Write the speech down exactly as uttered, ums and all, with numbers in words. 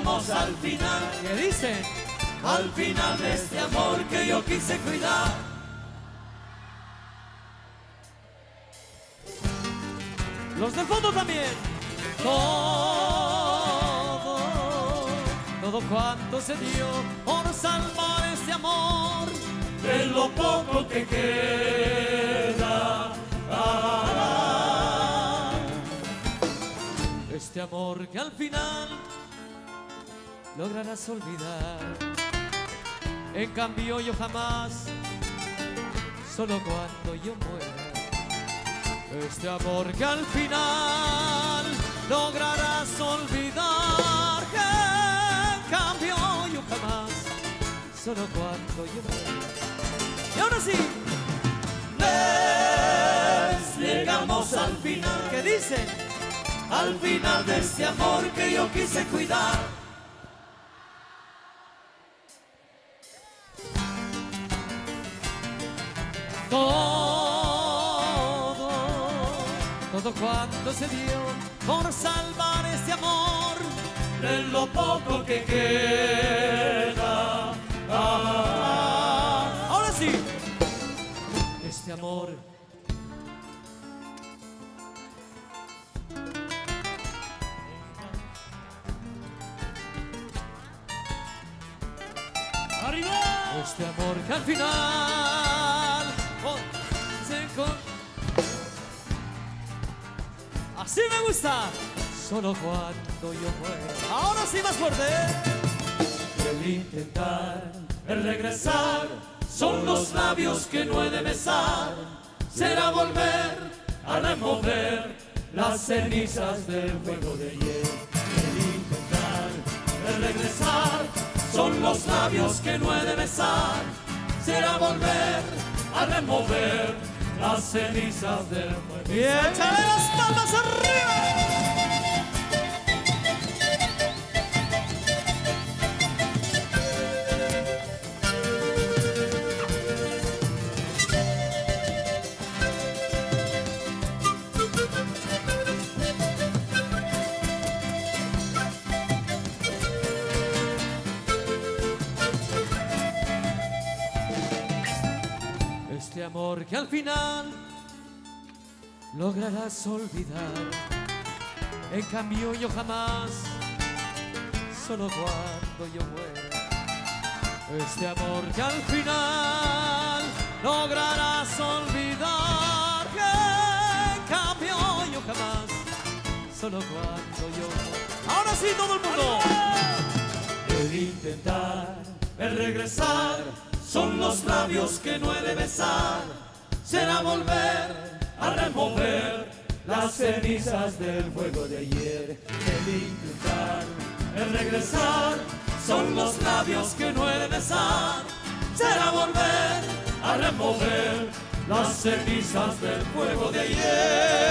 llegamos al final. ¿Qué dicen? Al final de este amor que yo quise cuidar. Los del fondo también. Todo, todo cuanto se dio por salvar este amor. De lo poco que queda. Ah, este amor que al final lograrás olvidar. En cambio yo jamás, solo cuando yo muera. Este amor que al final lograrás olvidar. En cambio yo jamás, solo cuando yo muera. Y ahora sí, les llegamos al final. ¿qué dicen? Al final de este amor que yo quise cuidar. Todo, todo cuanto se dio por salvar este amor. De lo poco que queda. Ah, Ahora sí, este amor ¡arriba! este amor que al final oh, se encon- así me gusta, solo cuando yo muera. Ahora sí, más fuerte. El intentar, el regresar, son los labios que no he de besar. Será volver a remover las cenizas del fuego de ayer. El intentar, el regresar, son los labios que no he de besar. Será volver a remover las cenizas del fuego de Y ayer. échale las palmas arriba. Este amor que al final lograrás olvidar. En cambio yo jamás, solo cuando yo muera. Este amor que al final lograrás olvidar. En cambio yo jamás, solo cuando yo muera. Ahora sí, todo el mundo. El intentar, el regresar, son los labios que no he de besar. Será volver a remover las cenizas del fuego de ayer. El intentar, el regresar, son los labios que no he de besar. Será volver a remover las cenizas del fuego de ayer.